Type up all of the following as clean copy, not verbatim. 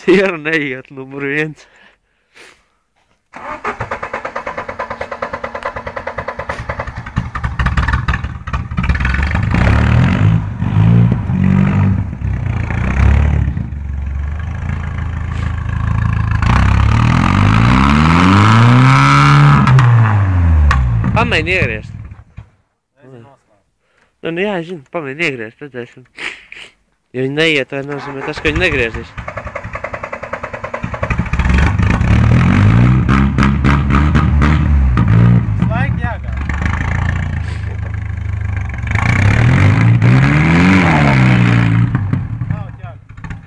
Siera neiet numur 1. Pamēģini iegriezt. Nu, jā, es zinu, pamēģini iegriezt, redzēsim. Ja viņi neiet, vai nozīmē tas, ka viņi negriezīs. Svaigi jāgāj. Nav jāgāj.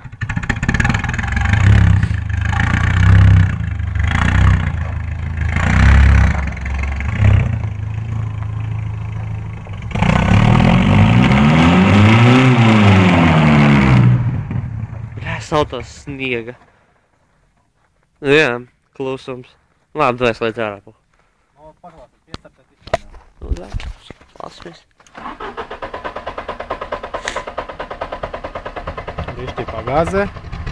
Saltās sniega. Nu jā, klusums. Labi, dvēs līdz ārā. O, paklāsies, piestarpēt vispār jau. Nu jā, klasies. Bišķi pagāze.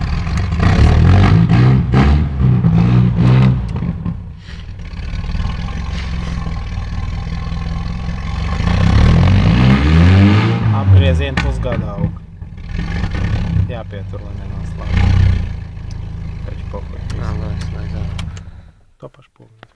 Apgriezieni pusgada aug. Jāpietur, lai nenoslēg. Taču pokuļ. Nā, lai es līdz ārā. To pašu pulgu.